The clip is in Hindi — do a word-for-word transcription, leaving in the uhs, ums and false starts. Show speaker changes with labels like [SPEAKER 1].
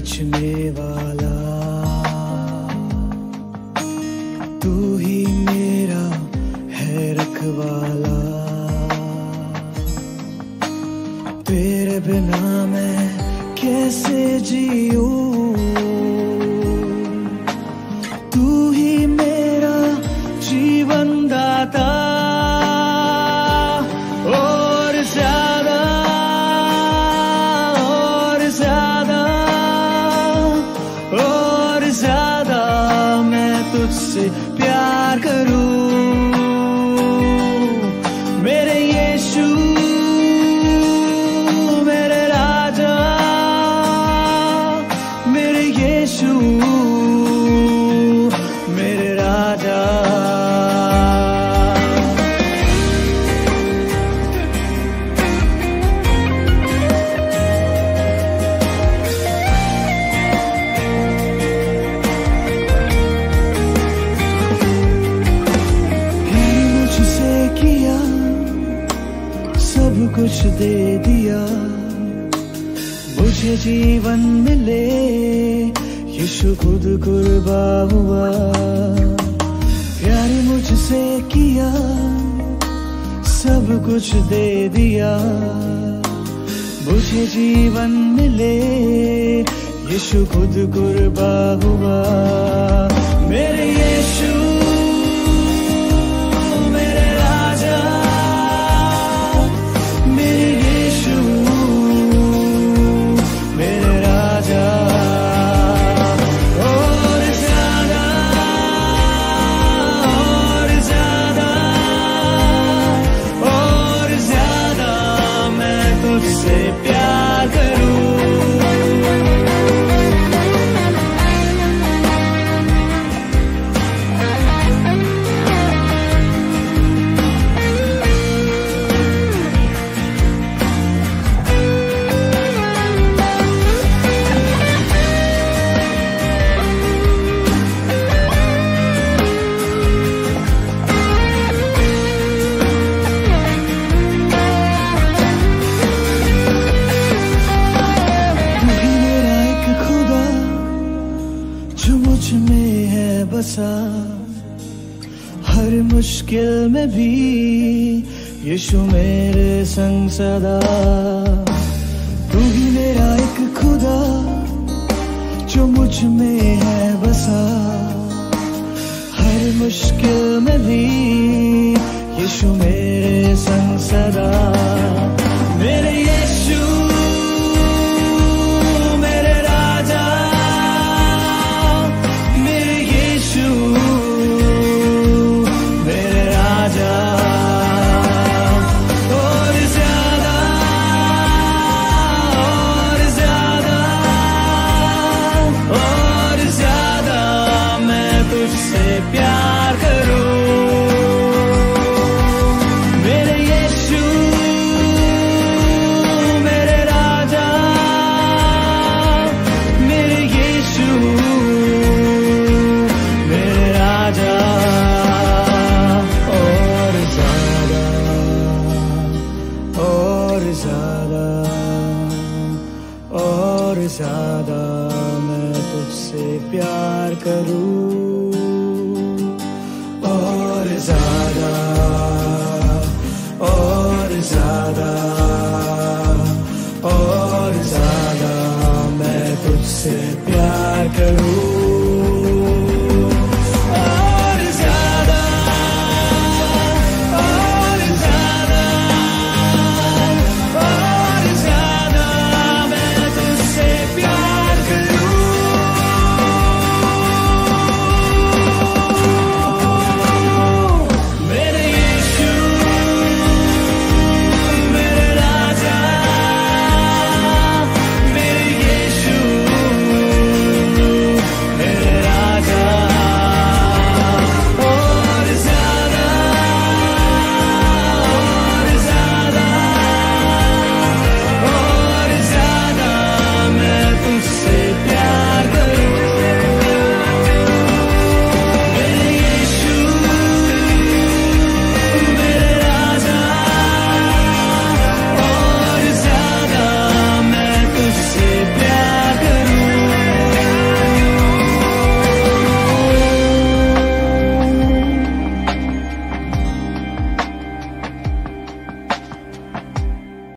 [SPEAKER 1] बचने वाला, तू ही मेरा है रखवाला। तेरे बिना मैं कैसे जीऊं, तू ही मेरा जीवन दाता। और ज्यादा और ज्यादा और ज्यादा मैं तुझसे प्यार करूं, मेरे यीशु मेरे राजा, मेरे यीशु मेरे राजा। सब कुछ दे दिया, मुझे जीवन मिले, यीशु खुद कुर्बा हुआ। प्यार मुझसे किया, सब कुछ दे दिया, मुझे जीवन मिले, यीशु खुद कुर्बा हुआ। मेरे यीशु में है बसा, हर मुश्किल में भी यीशु मेरे संग सदा। तू ही मेरा एक खुदा जो मुझ में है बसा, हर मुश्किल में भी यीशु मेरे संग सदा। मेरे यीशु प्यार करूं, मेरे यीशु मेरे राजा, मेरे यीशु मेरे राजा। और ज्यादा और ज्यादा और ज्यादा मैं तुझसे प्यार करूं, और ज्यादा और ज्यादा।